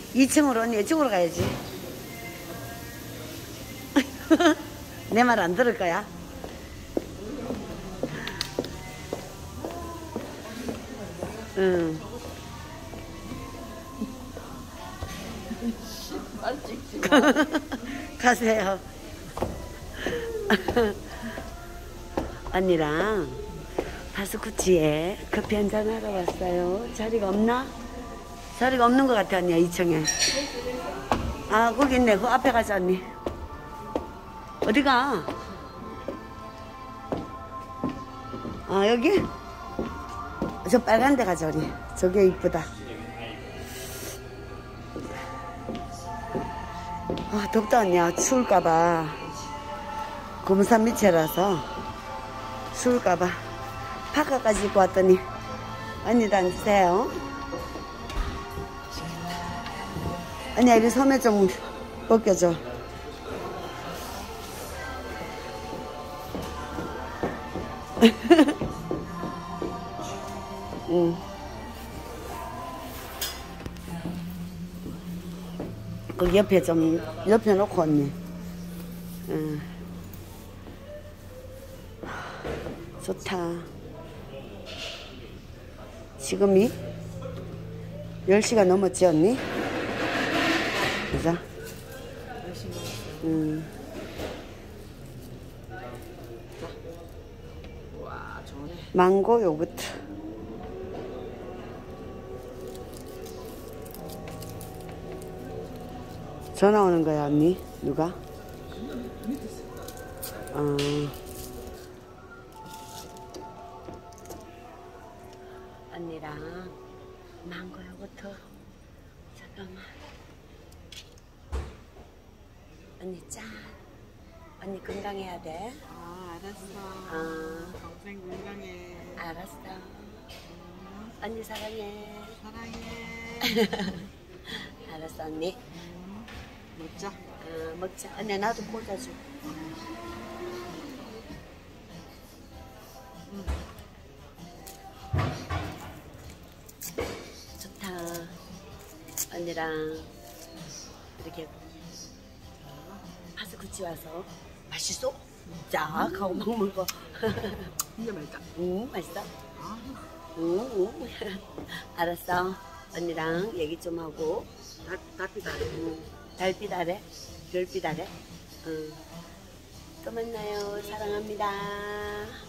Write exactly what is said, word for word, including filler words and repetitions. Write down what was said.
이 층으로 언니 이쪽으로 가야지. 내 말 안 들을 거야? 응. 가세요. 언니랑 바스쿠치에 커피 한잔 하러 왔어요. 자리가 없나? 자리가 없는 것 같아 언니야. 이 층에. 아 거기 있네. 그 앞에 가자 언니. 어디가? 아 여기? 저 빨간 데 가자 우리. 저게 이쁘다. 아 덥다 언니야. 추울까봐. 금산 밑이라서 추울까봐 파카까지 입고 왔더니 언니도 앉으세요. 언니야 이리 소매 좀 벗겨줘. 응. 그 옆에 좀 옆에 놓고 언니. 응. 좋다. 지금이 열 시가 넘었지 언니? 그죠? 응. 와, 좋네. 망고 요거트. 전화 오는 거야 언니? 누가? 어. 언니랑 망고 요거트. 잠깐만. 언니 짠. 언니 건강해야 돼. 아, 알았어. 어. 동생 건강해. 알았어. 음, 언니 사랑해. 사랑해. 알았어 언니. 음, 먹자. 어, 먹자. 언니 나도 꽂아줘. 음. 좋다. 언니랑 이렇게 바스쿠치 와서 맛있어? 자, 가고 먹는 거. 진짜 맛있다. 응, 맛있어? 아, 응, 응. 알았어. 언니랑 얘기 좀 하고. 달, 달빛 아래. 응. 달빛 아래? 별빛 아래? 응. 또 만나요. 사랑합니다.